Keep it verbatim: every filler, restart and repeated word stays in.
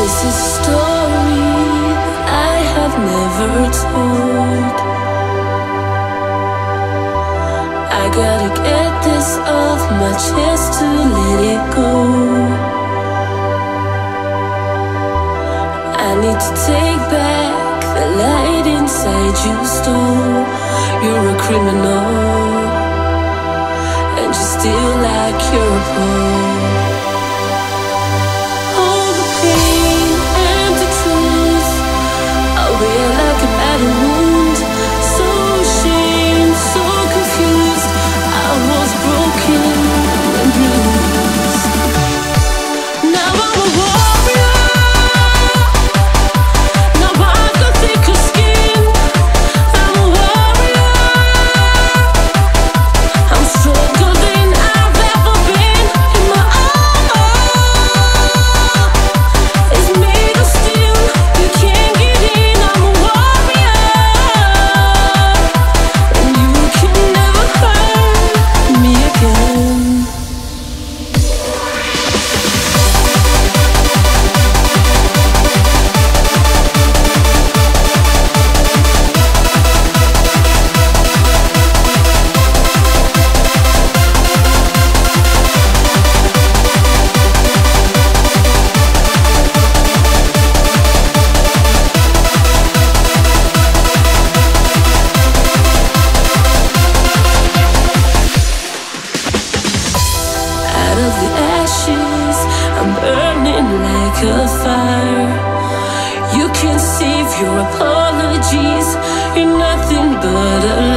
This is a story I have never told. I gotta get this off my chest to let it go. I need to take back the light inside you stole. You're a criminal, and you steal like you're a pole. All the pain and the truth, I wear like a battle wound. So ashamed, so confused, I was broken and bruised. Now I'm a warrior. Now I've got thicker skin. I'm a warrior. I'm stronger than I've ever been. And my armor is made of steel. You can't get in. I'm a warrior, and you can never hurt me again. Out of the ashes, I'm burning like a fire. You can save your apologies. You're nothing but a